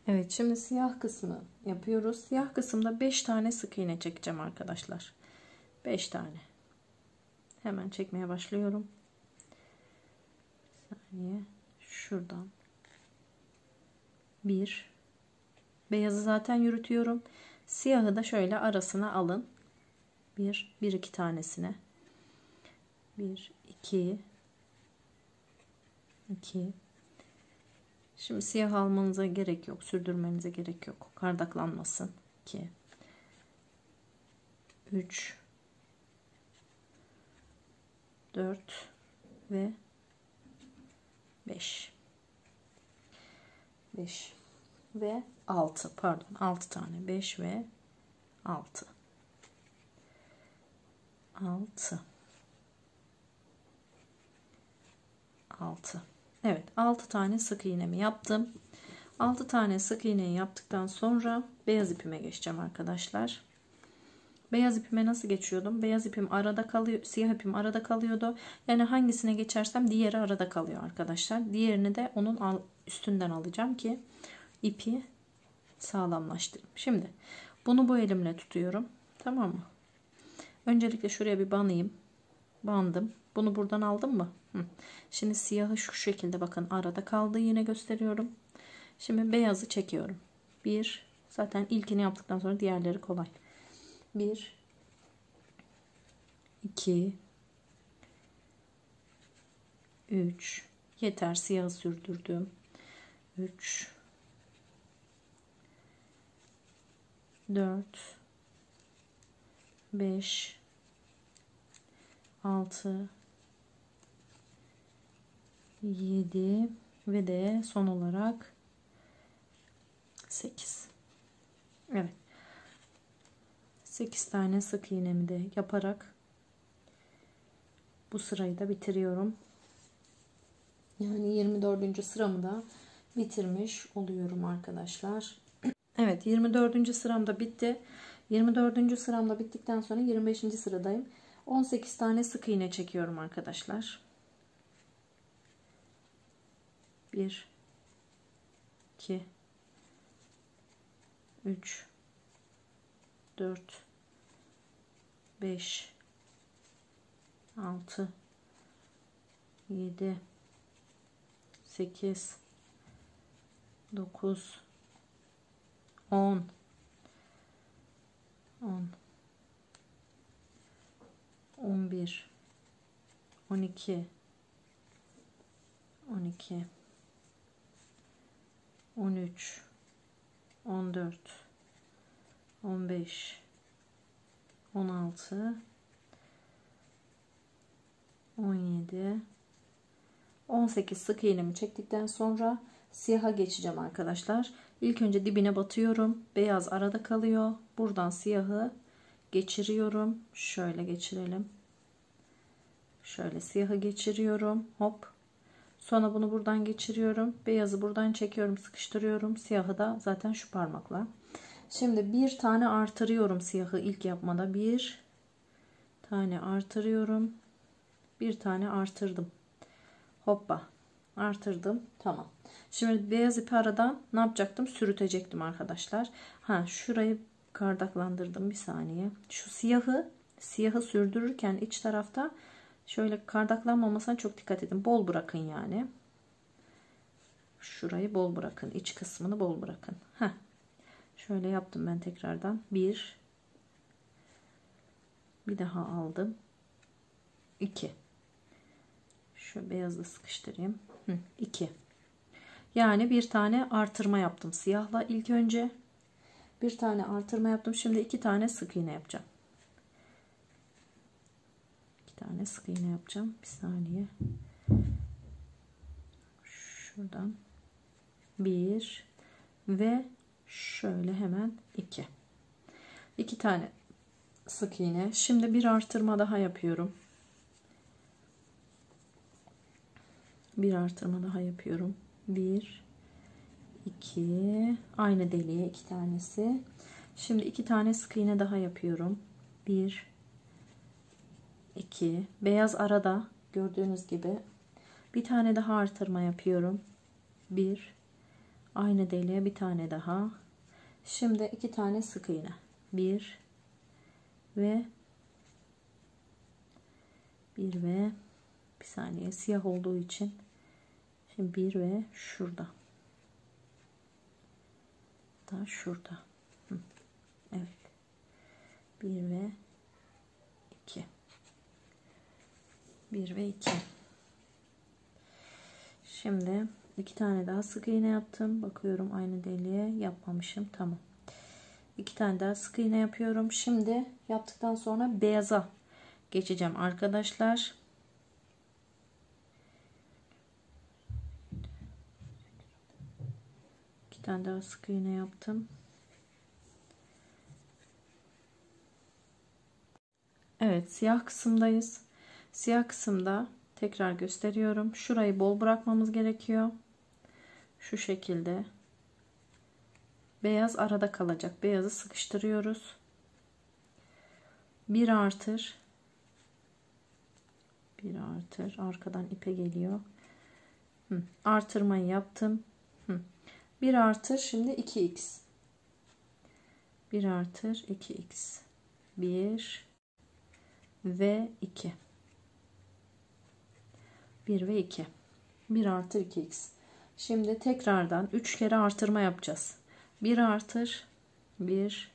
Evet, şimdi siyah kısmı yapıyoruz. Siyah kısımda 5 tane sık iğne çekeceğim arkadaşlar. 5 tane. Hemen çekmeye başlıyorum. Bir saniye. Şuradan. 1. Beyazı zaten yürütüyorum. Siyahı da şöyle arasına alın. 1 2 tanesine. 1 2 2. Şimdi siyah almanıza gerek yok. Sürdürmenize gerek yok. Kardaklanmasın. 2 3 4 ve 5 ve 6, pardon, 6 tane. 5 ve 6 6. Evet, 6 tane sık iğnemi yaptım. 6 tane sık iğneyi yaptıktan sonra beyaz ipime geçeceğim arkadaşlar. Beyaz ipime nasıl geçiyordum? Beyaz ipim arada kalıyor, siyah ipim arada kalıyordu. Yani hangisine geçersem diğeri arada kalıyor arkadaşlar. Diğerini de onun üstünden alacağım ki ipi sağlamlaştırayım. Şimdi bunu bu elimle tutuyorum. Tamam mı? Öncelikle şuraya bir banayım. Bandım. Bunu buradan aldım mı? Şimdi siyahı şu şekilde, bakın arada kaldı, yine gösteriyorum. Şimdi beyazı çekiyorum. 1, zaten ilkini yaptıktan sonra diğerleri kolay. 1 2 3, yeter, siyahı sürdürdüm. 3 4 5 6 7 ve de son olarak 8. Evet. 8 tane sık iğnemi de yaparak bu sırayı da bitiriyorum. Yani 24. sıramı da bitirmiş oluyorum arkadaşlar. Evet, 24. sıramda bitti. 24. sıramda bittikten sonra 25. sıradayım. 18 tane sık iğne çekiyorum arkadaşlar. 1 2 3 4 5 6 7 8 9 10 11 12 13 14 15 16 17 18 sık iğnemi çektikten sonra siyaha geçeceğim arkadaşlar. İlk önce dibine batıyorum. Beyaz arada kalıyor. Buradan siyahı geçiriyorum. Şöyle geçirelim. Şöyle siyahı geçiriyorum. Hop. Sonra bunu buradan geçiriyorum. Beyazı buradan çekiyorum, sıkıştırıyorum. Siyahı da zaten şu parmakla. Şimdi bir tane artırıyorum siyahı ilk yapmada. Bir tane artırıyorum. Bir tane artırdım. Hoppa. Artırdım. Tamam. Şimdi beyaz ipi aradan ne yapacaktım? Sürütecektim arkadaşlar. Şurayı kardaklandırdım bir saniye. Şu siyahı sürdürürken iç tarafta şöyle kardaklanmamasına çok dikkat edin. Bol bırakın yani. Şurayı bol bırakın. İç kısmını bol bırakın. Şöyle yaptım ben tekrardan. Bir daha aldım. 2. Şu beyazla sıkıştırayım. 2. Yani bir tane artırma yaptım siyahla ilk önce. Bir tane artırma yaptım. Şimdi 2 tane sık iğne yapacağım. 2 tane sık iğne yapacağım. Bir saniye. Şuradan 1 ve şöyle hemen 2. 2 tane sık iğne. Şimdi bir artırma daha yapıyorum. Bir artırma daha yapıyorum. 1 2, aynı deliğe 2 tanesi. Şimdi 2 tane sık iğne daha yapıyorum. 1 2, beyaz arada gördüğünüz gibi. Bir tane daha artırma yapıyorum. 1 Aynı deliğe bir tane daha. Şimdi 2 tane sık iğne. 1 ve bir saniye, siyah olduğu için şimdi 1 ve şurada. Da şurada. Evet. 1 ve 2. 1 ve 2. Şimdi 2 tane daha sık iğne yaptım. Bakıyorum aynı deliğe yapmamışım. Tamam. 2 tane daha sık iğne yapıyorum. Şimdi yaptıktan sonra beyaza geçeceğim arkadaşlar. İki tane daha sık iğne yaptım. Evet, siyah kısımdayız. Siyah kısımda tekrar gösteriyorum. Şurayı bol bırakmamız gerekiyor. Şu şekilde. Beyaz arada kalacak. Beyazı sıkıştırıyoruz. Bir artır. Arkadan ipe geliyor. Artırmayı yaptım. Bir artır. Şimdi 2x. Bir artır 2x. 1 ve 2. 1 ve 2. 1 artır 2x. Şimdi tekrardan 3 kere artırma yapacağız. 1 artır 1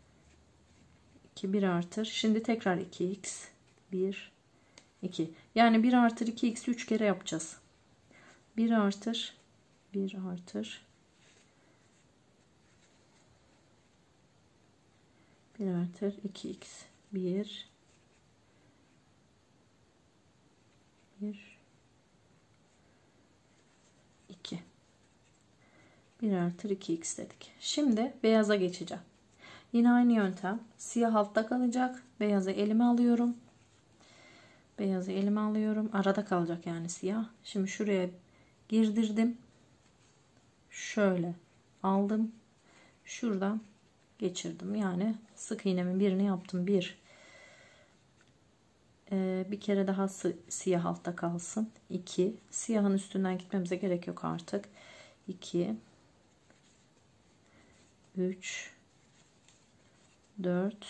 2, 1 artır. Şimdi tekrar 2x 1 2. Yani 1 artır 2x 3 kere yapacağız. 1 artır 1 artır 1 artır 2x 1 2. 1 artır 2x dedik. Şimdi beyaza geçeceğim. Yine aynı yöntem. Siyah altta kalacak. Beyazı elime alıyorum. Arada kalacak yani siyah. Şimdi şuraya girdirdim. Şöyle aldım. Şuradan geçirdim. Yani sık iğnemin birini yaptım. Bir kere daha siyah altta kalsın. 2. Siyahın üstünden gitmemize gerek yok artık. 2 3 4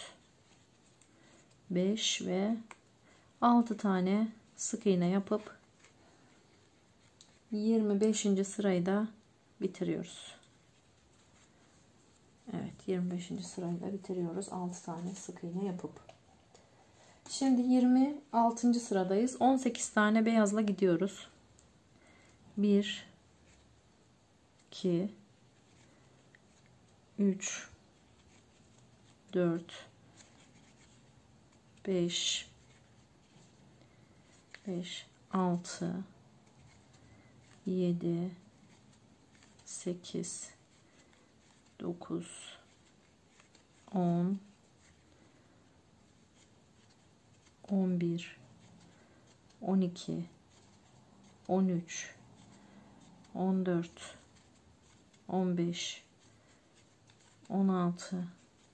5 ve 6 tane sık iğne yapıp 25. sırayı da bitiriyoruz. Evet, 25. sırayı da bitiriyoruz. 6 tane sık iğne yapıp. Şimdi 26. sıradayız. 18 tane beyazla gidiyoruz. 1 2 3 4 5 6 7 8 9 10 11 12 13 14 15 16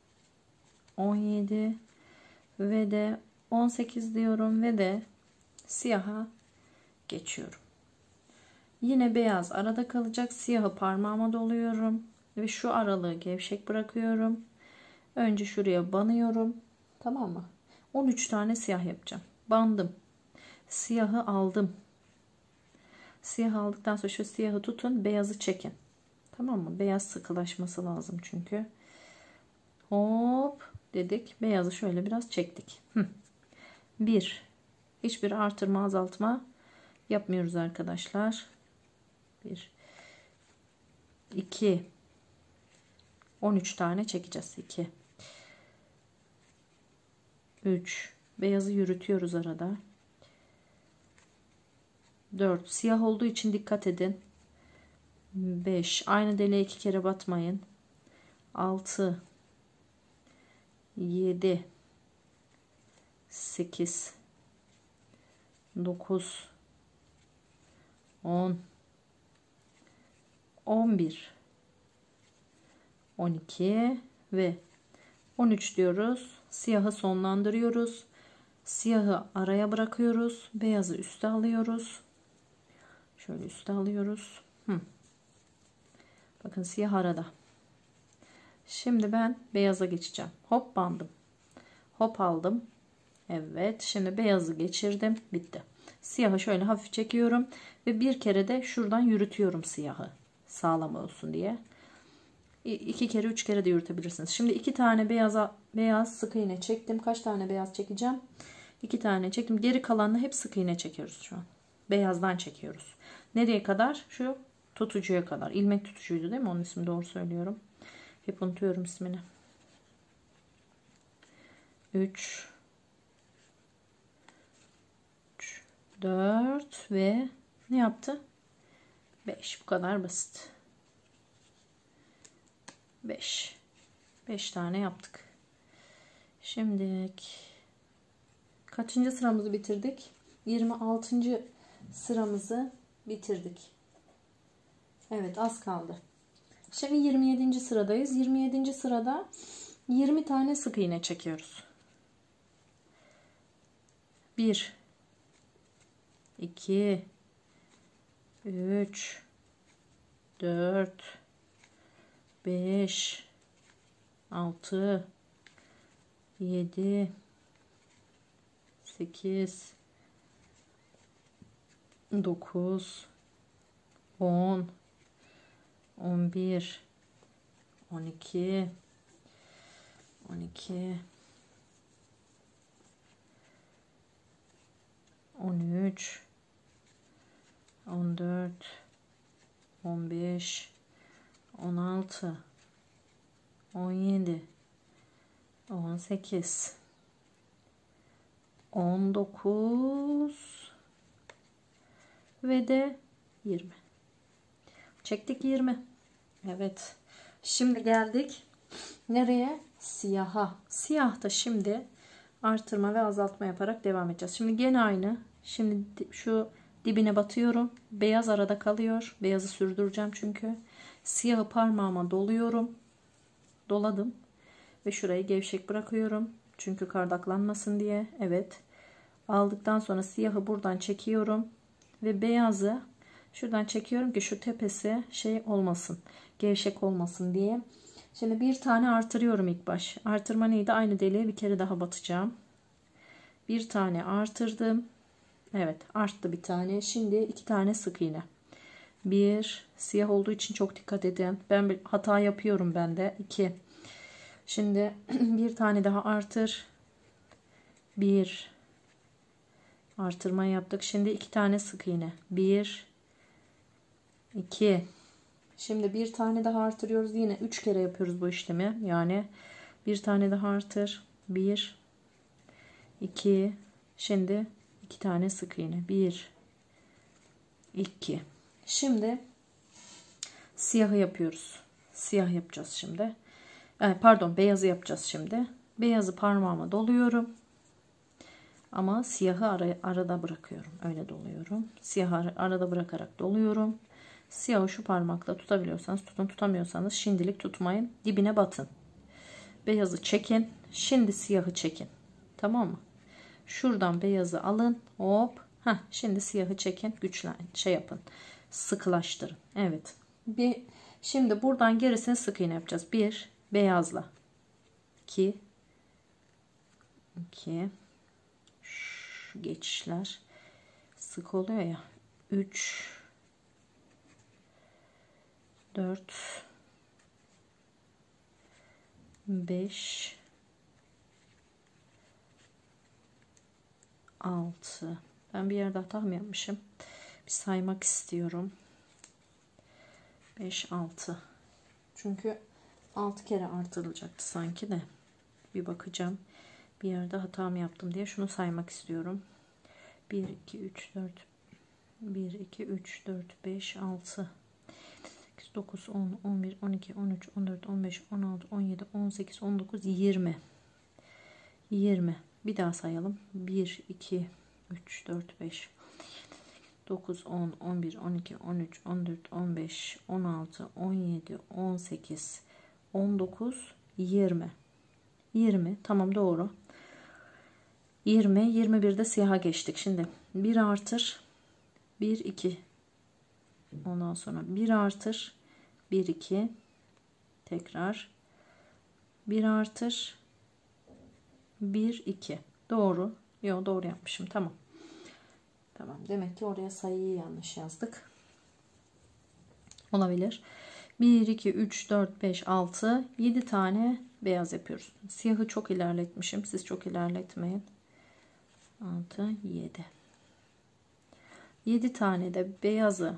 17 ve de 18 diyorum ve de siyaha geçiyorum. Yine beyaz arada kalacak. Siyahı parmağıma doluyorum ve şu aralığı gevşek bırakıyorum. Önce şuraya banıyorum. Tamam mı? 13 tane siyah yapacağım. Bandım. Siyahı aldım. Siyah aldıktan sonra şu siyahı tutun, beyazı çekin. Tamam mı? Beyaz sıkılaşması lazım çünkü. Hop dedik. Beyazı şöyle biraz çektik. 1. Hiçbir artırma azaltma yapmıyoruz arkadaşlar. 1 2 13 tane çekeceğiz. 2 3 beyazı yürütüyoruz arada. 4 siyah olduğu için dikkat edin. 5 aynı deliğe 2 kere batmayın. 6 7 8 9 10 11 12 ve 13 diyoruz. Siyahı sonlandırıyoruz. Siyahı araya bırakıyoruz. Beyazı üste alıyoruz. Şöyle üste alıyoruz. Bakın siyah arada. Şimdi ben beyaza geçeceğim. Hop bandım. Hop aldım. Evet. Şimdi beyazı geçirdim. Bitti. Siyahı şöyle hafif çekiyorum. Ve bir kere de şuradan yürütüyorum siyahı. Sağlam olsun diye. 2 kere 3 kere de yürütebilirsiniz. Şimdi 2 tane beyaz sık iğne çektim. Kaç tane beyaz çekeceğim? 2 tane çektim. Geri kalanını hep sık iğne çekiyoruz şu an. Beyazdan çekiyoruz. Nereye kadar? Şu tutucuya kadar. İlmek tutucuydu değil mi? Onun ismini doğru söylüyorum. Hep unutuyorum ismini. 3 4 ve ne yaptı? 5. Bu kadar basit. 5 tane yaptık. Şimdi kaçıncı sıramızı bitirdik? 26. sıramızı bitirdik. Evet, az kaldı. Şimdi 27. sıradayız. 27. sırada 20 tane sık iğne çekiyoruz. 1 2 3 4 5 6 7 8 9 10 11 12 13 14 15 16 17 18 19 ve de 20 çektik. 20. Evet, şimdi geldik nereye? Siyaha. Siyahta şimdi artırma ve azaltma yaparak devam edeceğiz. Şimdi gene aynı. Şimdi şu dibine batıyorum. Beyaz arada kalıyor. Beyazı sürdüreceğim çünkü. Siyahı parmağıma doluyorum. Doladım. Ve şurayı gevşek bırakıyorum. Çünkü kardaklanmasın diye. Evet. Aldıktan sonra siyahı buradan çekiyorum. Ve beyazı şuradan çekiyorum ki şu tepesi şey olmasın. Gevşek olmasın diye. Şimdi bir tane artırıyorum ilk baş. Artırma neydi? Aynı deliğe bir kere daha batacağım. Bir tane artırdım. Evet, arttı bir tane. Şimdi 2 tane sık iğne. Bir, siyah olduğu için çok dikkat edin. Ben bir hata yapıyorum ben de. 2. Şimdi bir tane daha artır. 1. Artırma yaptık. Şimdi 2 tane sık iğne. 1 2. Şimdi bir tane daha artırıyoruz. Yine 3 kere yapıyoruz bu işlemi. Yani bir tane daha artır. 1 2. Şimdi 2 tane sık iğne. 1 2. Şimdi siyahı yapıyoruz. Siyah yapacağız şimdi. Pardon, beyazı yapacağız şimdi. Beyazı parmağıma doluyorum. Ama siyahı arada bırakıyorum. Öyle doluyorum. Siyahı arada bırakarak doluyorum. Siyahı şu parmakla tutabiliyorsanız tutun, tutamıyorsanız şimdilik tutmayın. Dibine batın. Beyazı çekin. Şimdi siyahı çekin. Tamam mı? Şuradan beyazı alın. Hop. Şimdi siyahı çekin. Güçlen, yapın. Sıkılaştırın. Evet. Şimdi buradan gerisini sık iğne yapacağız. 1 beyazla. 2 şu geçişler sık oluyor ya. 3 4 5 6. Ben bir yerde hata mı yapmışım? Bir saymak istiyorum. 5 6. Çünkü 6 kere artırılacaktı sanki de. Bir bakacağım. Bir yerde hata mı yaptım diye şunu saymak istiyorum. 1 2 3 4 1 2 3 4 5 6 9 10 11 12 13 14 15 16 17 18 19 20. Bir daha sayalım. 1 2 3 4 5 9 10 11 12 13 14 15 16 17 18 19 20. Tamam, doğru. 21'de siyaha geçtik. Şimdi 1 artır 1 2, ondan sonra 1 artır 1 2 tekrar 1 artır 1 2 doğru. Yo, doğru yapmışım. Tamam. Tamam. Demek ki oraya sayıyı yanlış yazdık. Olabilir. 1 2 3 4 5 6 7 tane beyaz yapıyoruz. Siyahı çok ilerletmişim. Siz çok ilerletmeyin. 6 7 7 tane de beyazı.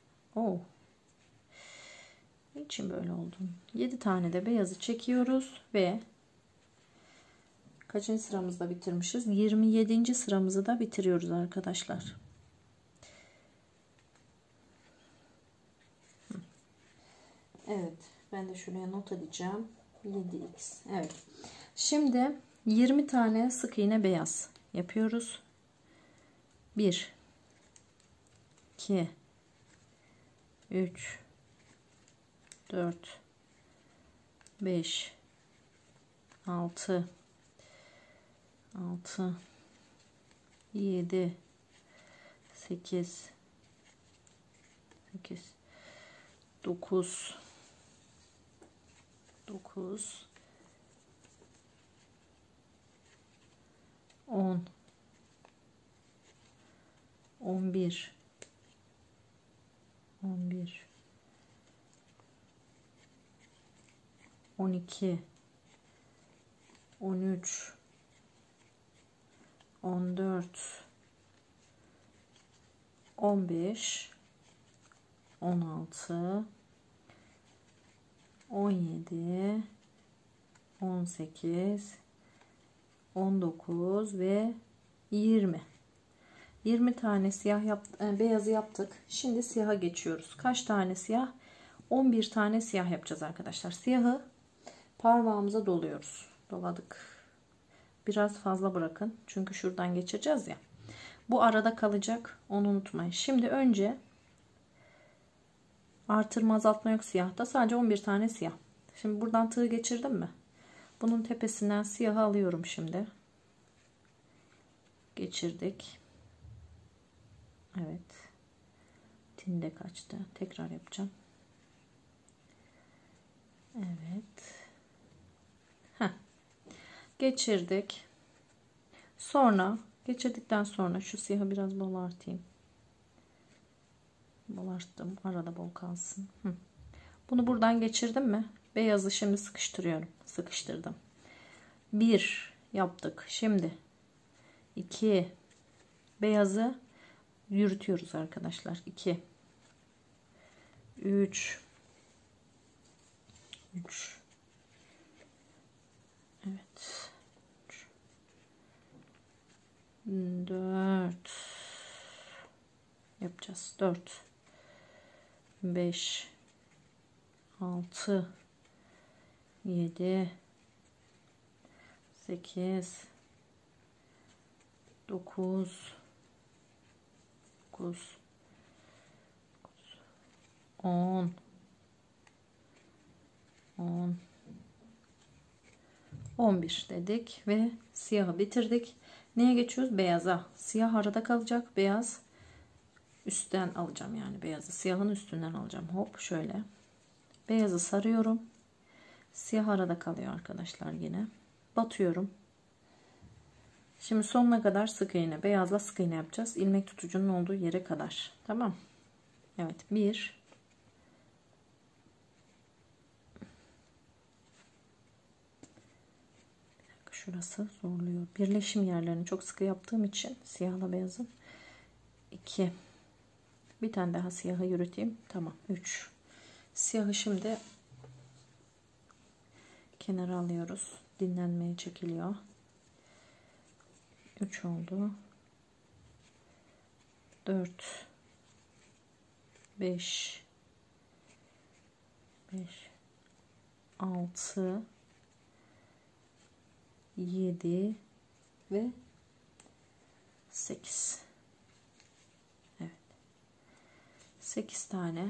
Niçin böyle oldu? 7 tane de beyazı çekiyoruz ve kaçıncı sıramızda bitirmişiz? 27. sıramızı da bitiriyoruz arkadaşlar. Evet, ben de şuraya not edeceğim. 7x. Evet. Şimdi 20 tane sık iğne beyaz yapıyoruz. 1 2 3 4 5 6 7 8 9 10 11 12 13 14 15 16 17 18 19 ve 20 tane siyah beyazı yaptık. Şimdi siyaha geçiyoruz. Kaç tane siyah? 11 tane siyah yapacağız arkadaşlar. Siyahı parmağımıza doluyoruz. Doladık. Biraz fazla bırakın. Çünkü şuradan geçeceğiz ya. Bu arada kalacak. Onu unutmayın. Şimdi önce artırma azaltma yok siyahta. Sadece 11 tane siyah. Şimdi buradan tığ geçirdim mi? Bunun tepesinden siyahı alıyorum şimdi. Geçirdik. Evet. Tinde kaçtı. Tekrar yapacağım. Evet. Geçirdik. Sonra geçirdikten sonra şu siyahı biraz bol artırayım. Bol arttım. Arada bol kalsın. Bunu buradan geçirdim mi? Beyazı şimdi sıkıştırıyorum. Sıkıştırdım. 1 yaptık. Şimdi 2 beyazı yürütüyoruz arkadaşlar. 2 3 evet 4 yapacağız. 4 5 6 7 8 9 10 11 dedik ve siyahı bitirdik. Neye geçiyoruz? Beyaza. Siyah arada kalacak. Beyaz üstten alacağım, yani beyazı siyahın üstünden alacağım. Hop şöyle. Beyazı sarıyorum. Siyah arada kalıyor arkadaşlar yine. Batıyorum. Şimdi sonuna kadar sık iğne. Beyazla sık iğne yapacağız. İlmek tutucunun olduğu yere kadar. Tamam. Evet. 1 şurası zorluyor. Birleşim yerlerini çok sıkı yaptığım için siyahla beyazın. 2 bir tane daha siyahı yürüteyim. Tamam. 3 siyahı şimdi kenara alıyoruz. Dinlenmeye çekiliyor. 3 oldu. 4 5 6 7 ve 8. Evet. 8 tane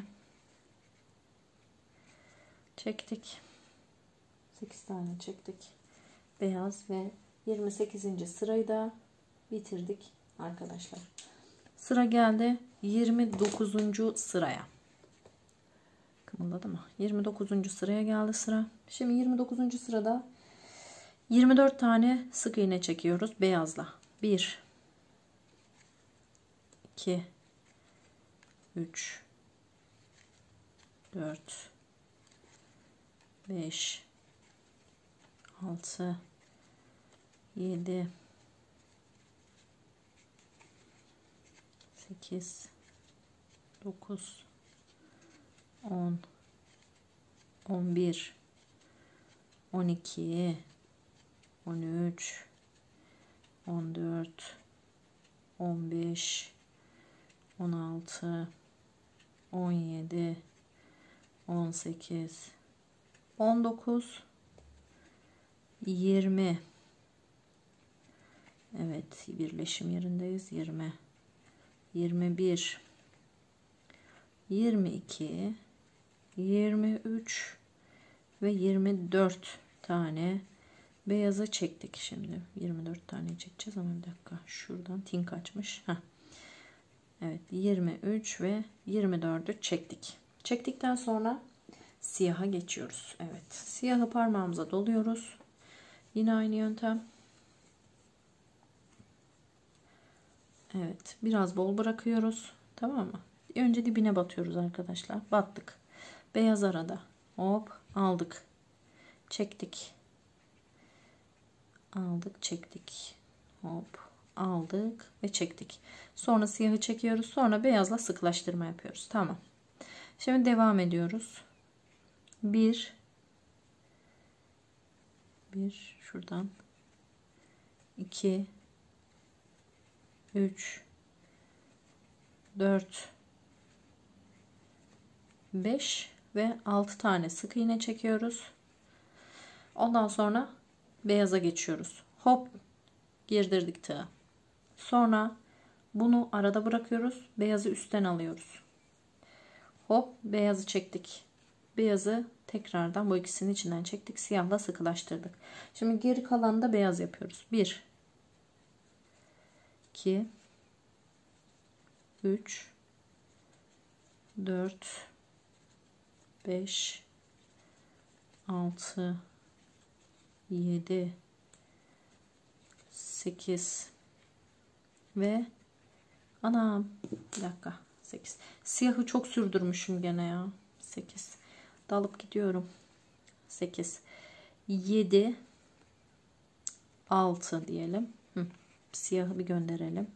çektik. 8 tane çektik. Beyaz ve 28. sırayı da bitirdik arkadaşlar. Sıra geldi 29. sıraya. Kımıldadı mı? 29. sıraya geldi sıra. Şimdi 29. sırada 24 tane sık iğne çekiyoruz beyazla. 1 2 3 4 5 6 7 8 9 10 11 12 13 14 15 16 17 18 19 20. Evet, birleşim yerindeyiz. 20 21 22 23 ve 24 tane beyazı çektik. Şimdi 24 tane çekeceğiz ama bir dakika, şuradan tin kaçmış. Evet, 23 ve 24'ü çektik. Çektikten sonra siyaha geçiyoruz. Evet, siyahı parmağımıza doluyoruz. Yine aynı yöntem. Evet, biraz bol bırakıyoruz. Tamam mı? Önce dibine batıyoruz arkadaşlar. Battık. Beyaz arada. Hop, aldık. Çektik. Aldık, çektik. Hop, aldık ve çektik. Sonra siyahı çekiyoruz. Sonra beyazla sıklaştırma yapıyoruz. Tamam. Şimdi devam ediyoruz. 1 şuradan 2 3 4 5 ve 6 tane sık iğne çekiyoruz. Ondan sonra beyaza geçiyoruz. Hop, girdirdik tığı. Sonra bunu arada bırakıyoruz. Beyazı üstten alıyoruz. Hop, beyazı çektik. Beyazı tekrardan bu ikisinin içinden çektik. Siyahla sıkılaştırdık. Şimdi geri kalanı da beyaz yapıyoruz. 1 2 3 4 5 6 7 8 ve anam, bir dakika, 8. Siyahı çok sürdürmüşüm gene ya. 8. Dalıp gidiyorum. 8 7 6 diyelim. Siyahı bir gönderelim.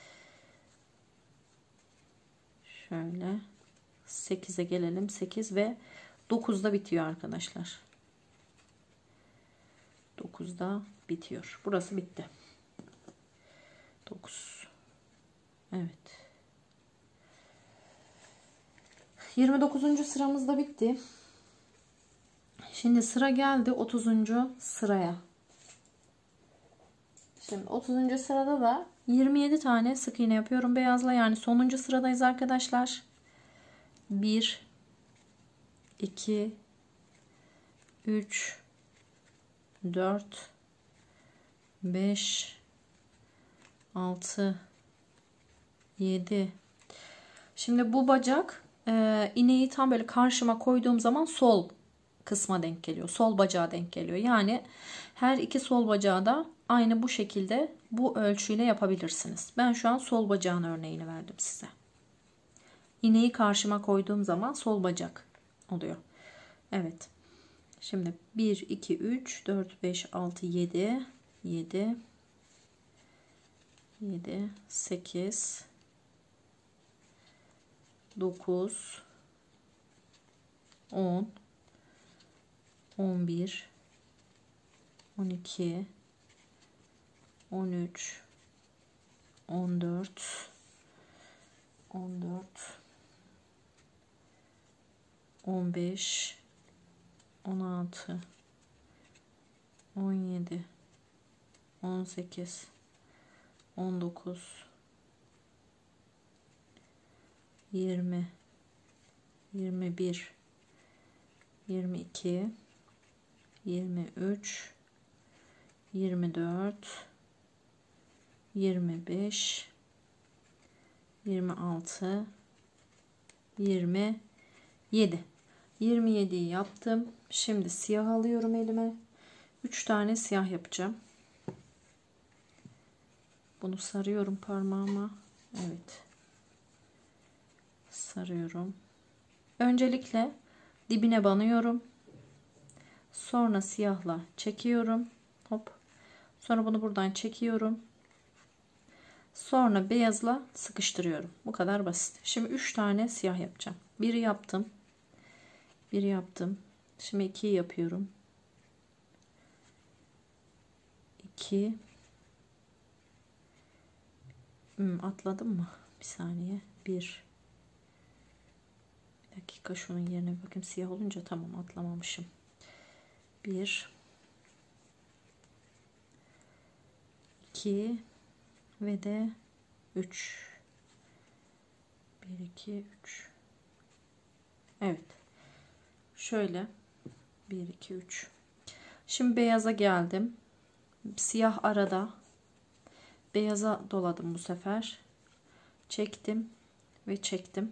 Şöyle 8'e gelelim. 8 ve 9'da bitiyor arkadaşlar. 9'da bitiyor. Burası bitti. 9. Evet. 29. sıramız da bitti. Şimdi sıra geldi 30. sıraya. Şimdi 30. sırada da 27 tane sık iğne yapıyorum beyazla. Yani sonuncu sıradayız arkadaşlar. 1 2 3 4 5 6 7. Şimdi bu bacak iğneyi tam böyle karşıma koyduğum zaman sol kısma denk geliyor. Sol bacağa denk geliyor. Yani her iki sol bacağı da aynı bu şekilde bu ölçüyle yapabilirsiniz. Ben şu an sol bacağın örneğini verdim size. İğneyi karşıma koyduğum zaman sol bacak oluyor. Evet. Şimdi 1 2 3 4 5 6 7 7 7 8 9 10 11 12 13 14 15 16 17 18 19 20 21 22 23 24 25 26 27. 27'yi yaptım. Şimdi siyah alıyorum elime. 3 tane siyah yapacağım. Bunu sarıyorum parmağıma. Evet. Sarıyorum. Öncelikle dibine banıyorum. Sonra siyahla çekiyorum. Hop. Sonra bunu buradan çekiyorum. Sonra beyazla sıkıştırıyorum. Bu kadar basit. Şimdi 3 tane siyah yapacağım. Biri yaptım. Biri yaptım. Şimdi 2'yi yapıyorum. 2. Atladım mı? Bir saniye. 1. Bir dakika, şunun yerine bir bakayım. Siyah olunca tamam, atlamamışım. 1, 2 ve de 3. 1, 2, 3. Evet. Şöyle 1, 2, 3. Şimdi beyaza geldim. Siyah arada. Beyaza doladım bu sefer. Çektim ve çektim.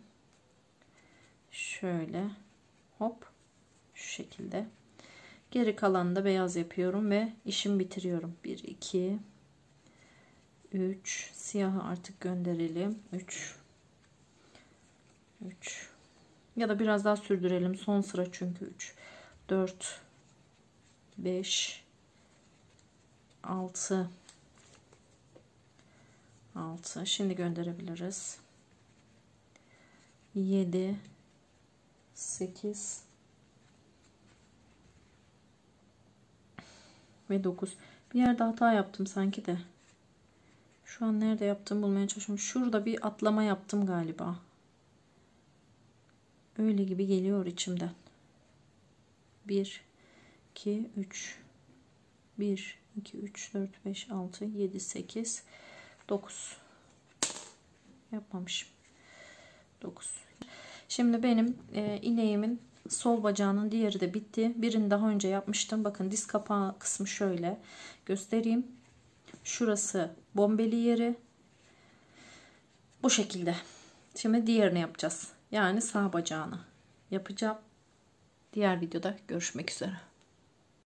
Şöyle hop, şu şekilde. Geri kalanını da beyaz yapıyorum ve işimi bitiriyorum. 1, 2, 3. Siyahı artık gönderelim. 3. Ya da biraz daha sürdürelim. Son sıra çünkü 3. 4, 5, 6. Şimdi gönderebiliriz. 7, 8 ve 9. Bir yerde hata yaptım sanki de. Şu an nerede yaptım bulmaya çalışıyorum. Şurada bir atlama yaptım galiba. Öyle gibi geliyor içimden. 1, 2, 3. 1, 2, 3, 4, 5, 6, 7, 8, 9. Yapmamışım. 9. Şimdi benim ineğimin sol bacağının diğeri de bitti. Birini daha önce yapmıştım. Bakın diz kapağı kısmı şöyle göstereyim. Şurası bombeli yeri. Bu şekilde. Şimdi diğerini yapacağız. Yani sağ bacağını yapacağım. Diğer videoda görüşmek üzere.